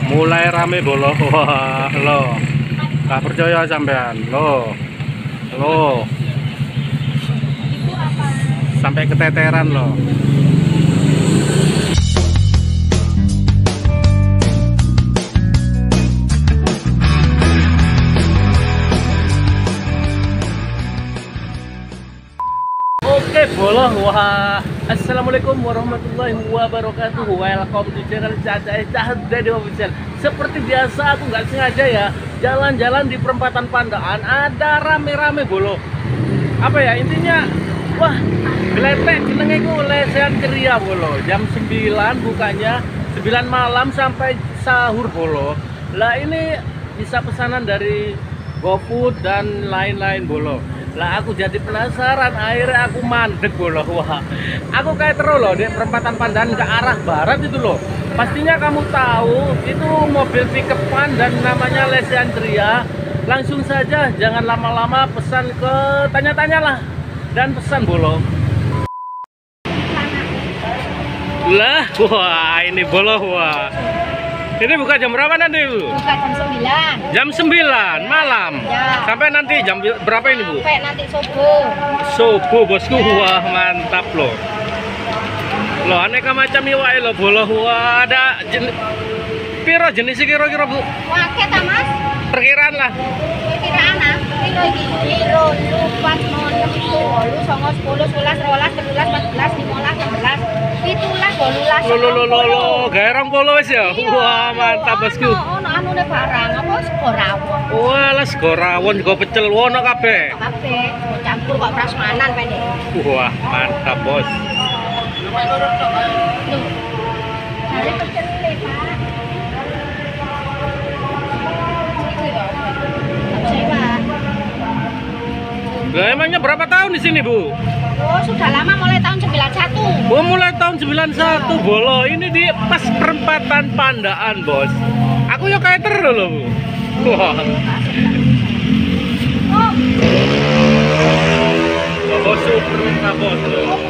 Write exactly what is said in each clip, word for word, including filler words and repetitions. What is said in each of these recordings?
mulai rame bolo. Wah, lo gak percaya sampean lo lo sampai keteteran lo. Oke bolo, wah, assalamualaikum warahmatullahi wabarakatuh. Welcome to channel Caca Cahdadi Official. Seperti biasa aku nggak sengaja ya jalan-jalan di perempatan Pandaan, ada rame-rame bolo. Apa ya intinya? Wah, geletek jenenge ku lesehan ceria bolo. Jam sembilan bukanya, sembilan malam sampai sahur bolo. Lah ini bisa pesanan dari GoFood dan lain-lain bolo. Lah aku jadi penasaran, akhirnya aku mandek bolo. Wah, aku kayak terus loh di perempatan Pandaan ke arah barat itu loh. Pastinya kamu tahu itu mobil pickupan dan namanya lesehan ceria. Langsung saja, jangan lama-lama, pesan ke tanya-tanya lah dan pesan bolo. Lah, wah ini bolo, wah. Ini buka jam berapa nanti, Bu? Buka jam sembilan. Jam sembilan malam. Ya. Sampai nanti jam berapa ini, Bu? Sampai nanti subuh. Subuh, Bosku. Ya. Wah, mantap loh. Loh, aneka macam iwak loh, bolo. Wah, ada jenis piro jenis kira-kira, Bu? Wake ta, Mas? Perkiraan lah. Perkiraan ah. Kilo iki. Kilo lupa enam puluh, songo sepuluh, sebelas, rolas, sebelas, empat belas, lima belas, enam belas, pitulas, bolulas. Lo lo lo lo lo, gairang polo wis ya. Wah, mantap, Bosku. Ono anune barang apa sego rawon. Wah, lah sego rawon juga pecel wono kabeh. Kabeh campur kok prasmanan pene. Wah, mantap, Bos. Loh. Hari pecel le, Pak. Lah emangnya berapa tahun di sini, Bu? Oh, sudah lama, mulai tahun sembilan puluh satu. Oh, mulai tahun sembilan puluh satu, bolo. Ini di pas perempatan Pandaan, Bos. Aku ya kayak terus loh, Bu. Wah. Oh. Oh, super minta, Bos.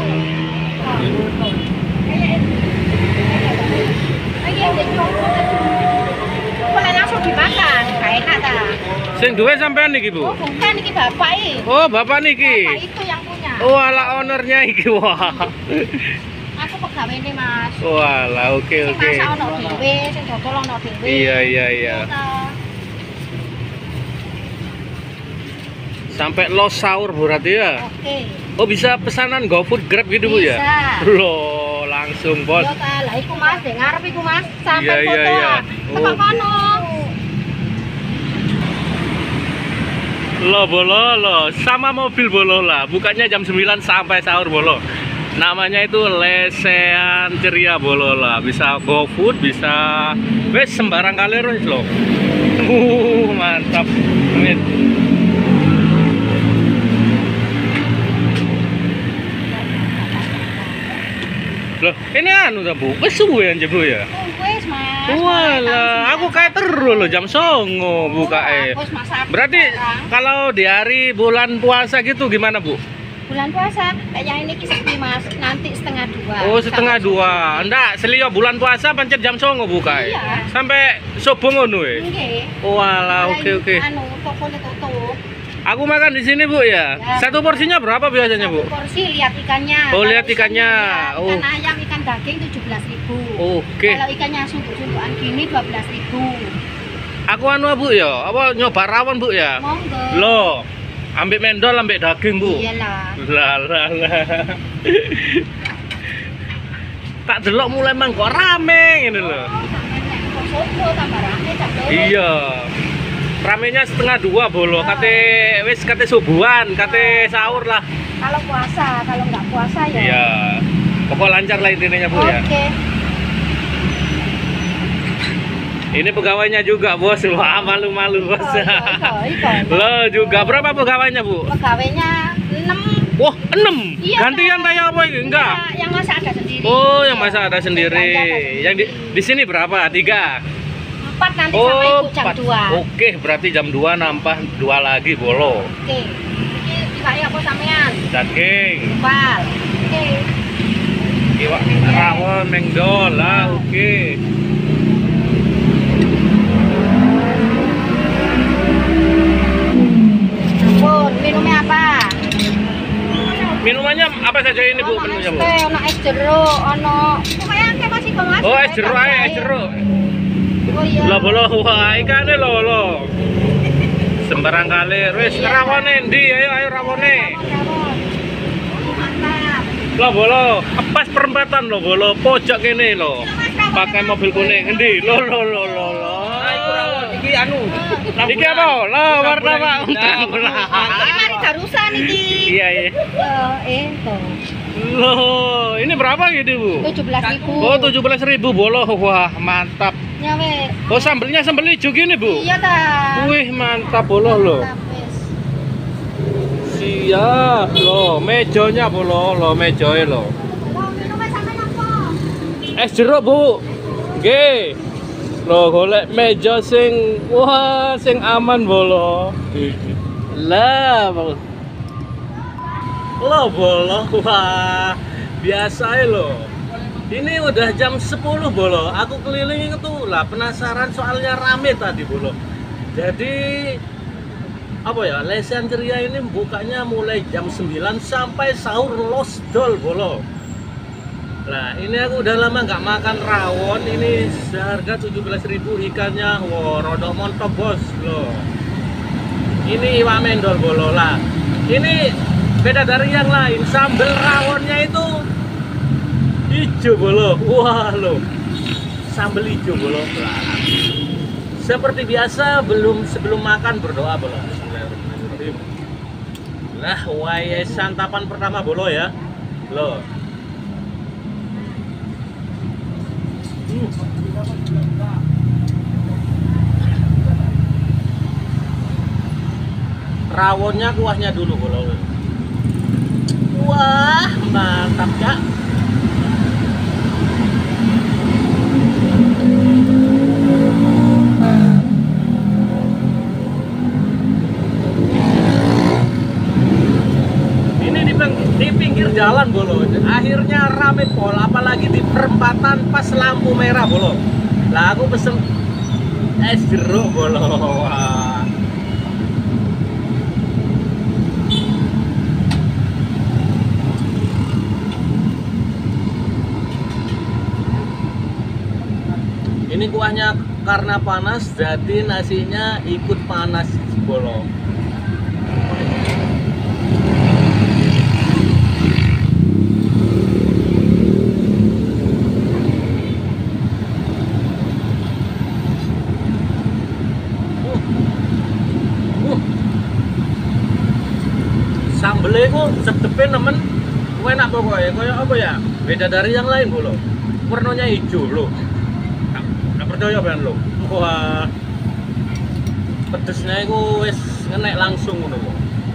Boleh langsung dimakan, gak enak ta? Sing duwe sampean niki, Bu? Oh, bukan, ini bapak ini. Oh, Bapak niki. Bapak itu yang punya. Oh, ala ownernya iki. Wah. Aku pegawai ini, Mas. Walah, oke Sing oke. masak ono dhewe, sing dodol ono dhewe. Iya iya iya. Sampai los sahur berarti ya? Oke. Oh, bisa pesanan GoFood, Grab gitu, Bu ya? Bisa. Loh, langsung, Bos. Yo ta, lah iku Mas, dek ngarep iku Mas. Sampai Iya, iya, foto. iya. Teko Oh. kono. Lo bolo lo sama mobil bolo lah, bukannya jam sembilan sampai sahur bolo. Namanya itu lesehan ceria bolo lah. Bisa GoFood, bisa wes sembarang kali wis lo. Uh, mantap. Amin. Loh, ini anu ta, Bu? Wis suwe aja, Bu ya? Wis, Mas. Walah, aku kayak terus loh jam songo buka eh. Aku wis masak Berarti sekarang. kalau di hari bulan puasa gitu gimana, Bu? Bulan puasa kayak yang ini sepi, Mas, nanti setengah dua. Oh, setengah Sampai dua. Ndak, selio bulan puasa pancet jam songo buka eh. Iya. Sampai subuh ngono eh. nggih. Walah, oke oke. Anu, tokone tutup. Aku makan di sini, Bu ya. Ya. Satu porsinya berapa biasanya, Bu? Satu porsi lihat ikannya. Oh, Kalau lihat ikannya. ikan Oh. ayam, ikan daging tujuh belas ribu. Oke. Kalau ikannya sunduk-sundukan gini dua belas ribu. Aku anu, Bu ya. Apa nyoba rawon, Bu ya? Monggo. Loh, ambek mendol, ambek daging, Bu. Iyalah. Lah lah lah. Tak delok mulai mang kok rame ngene lho. Sopo tambah rame cak loro. Iya. Ramenya setengah dua bolo, kate wis kate subuhan, kate sahur lah. Kalau puasa, kalau nggak puasa ya. Iya. Pokok lancar lah intinya, Bu ya. Oke. Ini pegawainya juga, Bos. Wah, malu-malu, Bos. Iko, iko, iko. Lo juga berapa pegawainya, Bu? Pegawainya enam. Wah, enam. Iya, Gantian Pak. kayak apa ini? Enggak. Iya, yang masak ada sendiri. Oh, yang masak ada sendiri. Belanja ada sendiri. Yang di, di sini berapa? Tiga. Empat nanti sama Oh, ibu jam empat. dua. Oke, berarti jam dua nambah dua lagi bolo. Oke. Iki iwake apa sampean? Daging, Bal. Oke. iwak rawon, mengdol lah, oke. apa saja ini Bu Ono menunya es Bu? teh, ono es jeruk, ono pokoknya akeh masih kemas. Oh, es jeruk ae, es jeruk. Oh iya. Lah bolo wah ikane lho lho. Sembarang kali wis rawone ndi ayo ayo rawone. Rawon. Mantap. Lah bolo pas perempatan lho bolo pojok kene lho. Pakai mobil kuning endi? Lho lho lho lho lho. Iki anu. Iki apa? Lah warna Pak. Ini mari darusan iki. Iya iya. Eh, eh tuh. Loh, ini berapa gitu Bu? tujuh belas ribu. Oh tujuh belas ribu bolo, wah mantap. Nyawe. Oh sambelnya sambel hijau gini Bu? Iya ta. Wih mantap bolo loh. Mantap, wis. Siap loh, mejonya bolo loh, mejoy loh. Lo minumnya sampe napa? Es jeruk Bu. Oke. Loh golek meja sing wah sing aman bolo. Lah bolo. Loh bolo, wah biasa ya loh. Ini udah jam sepuluh bolo. Aku keliling itu lah penasaran soalnya rame tadi bolo. Jadi apa ya, Lesian Ceria ini bukanya mulai jam sembilan sampai sahur losdol bolo. Nah ini aku udah lama nggak makan rawon. Ini seharga tujuh belas ribu ikannya. Wow rodok montok bos loh. Ini iwak mendol bolo lah. Ini beda dari yang lain, sambal rawonnya itu hijau bolo. Wah loh, sambal hijau bolo. Seperti biasa belum sebelum makan berdoa bolo. Nah, waya santapan pertama bolo ya. Loh. Hmm. Rawonnya kuahnya dulu bolo. Wah, mantap Kak. Ini di, di pinggir jalan bolo. Akhirnya rame pol, apalagi di perempatan pas lampu merah bolo. Lah aku pesen es jeruk bolo. Wah. Ini kuahnya karena panas jadi nasinya ikut panas bolo. Uh. Uh. Sambelnya ku sedepe nemen enak pokoknya. Kayak apa ya? Beda dari yang lain bolo. Warnanya hijau loh. Percaya ben lo. Wah. Pedesnya iku wis ngenek langsung ngono kok.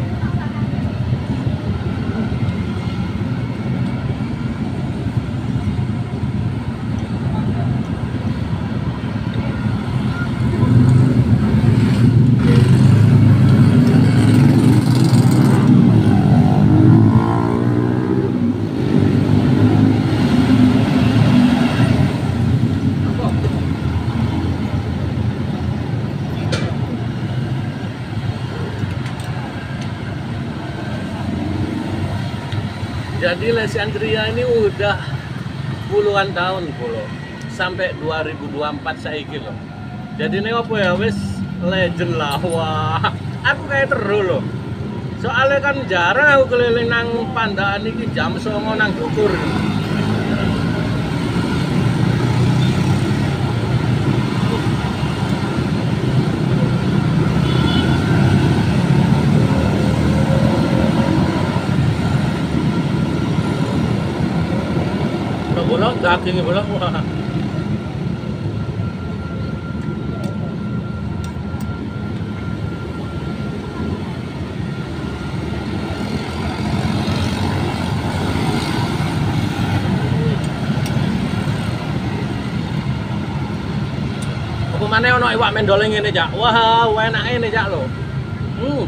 Jadi Lesian Ceria ini udah puluhan tahun bolo, sampai dua ribu dua puluh empat saiki loh. Jadi ini apa ya wis legend lah. Wah, aku kayak terus loh. Soalnya kan jarang aku keliling nang Pandaan iki jam songo nang Dukur. Bola daging bola wah. Apa maneh ono iwak mendol ngene, Cak. Wah, enake ngene, Cak lho. Hmm.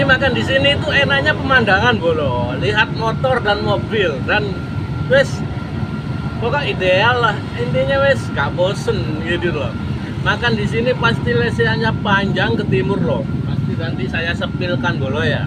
makan di sini itu enaknya pemandangan bolo, lihat motor dan mobil dan wes pokok ideal lah, intinya wes gak bosen gitu loh. Makan di sini pasti lesehannya panjang ke timur loh, pasti nanti saya sepilkan bolo ya.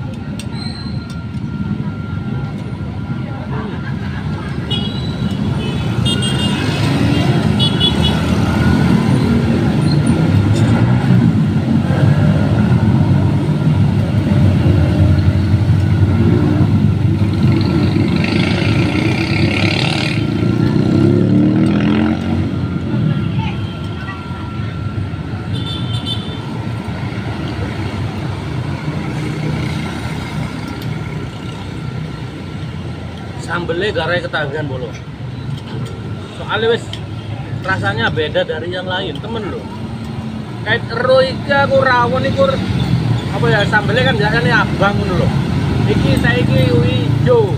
Sambelnya garai ketagihan bolo, soalnya wes rasanya beda dari yang lain temen lo. Kayak ero iki aku rawon iku apa ya, sambelnya kan biasanya abang ngono lho, iki saiki ijo.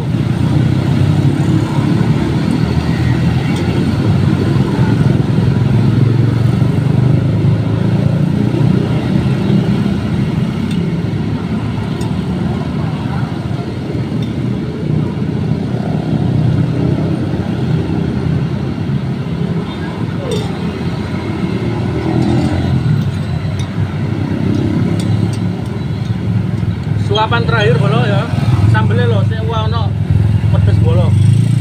Suapan terakhir bolo ya, sambelnya lo, saya ono pedes bolo.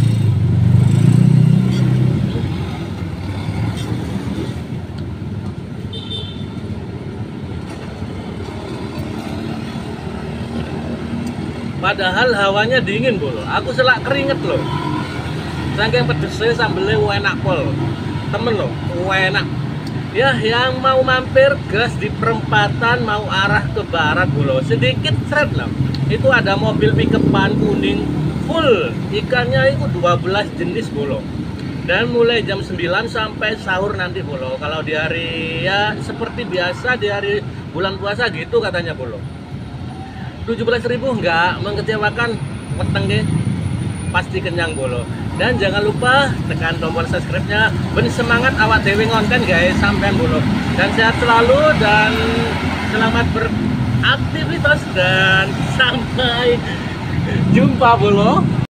Padahal hawanya dingin bolo, aku selak keringet loh. Saking pedesnya sambelnya enak pol, temen loh, enak. Ya, yang mau mampir gas di perempatan mau arah ke barat bolo, sedikit seret lah. Itu ada mobil pikepan kuning full, ikannya itu dua belas jenis bolo. Dan mulai jam sembilan sampai sahur nanti bolo. Kalau di hari ya seperti biasa di hari bulan puasa gitu katanya bolo. tujuh belas ribu enggak mengecewakan, wetenge pasti kenyang bolo. Dan jangan lupa tekan tombol subscribe-nya, ben semangat awak dewe ngonten guys, sampean bolo. Dan sehat selalu dan selamat beraktivitas dan sampai jumpa bolo.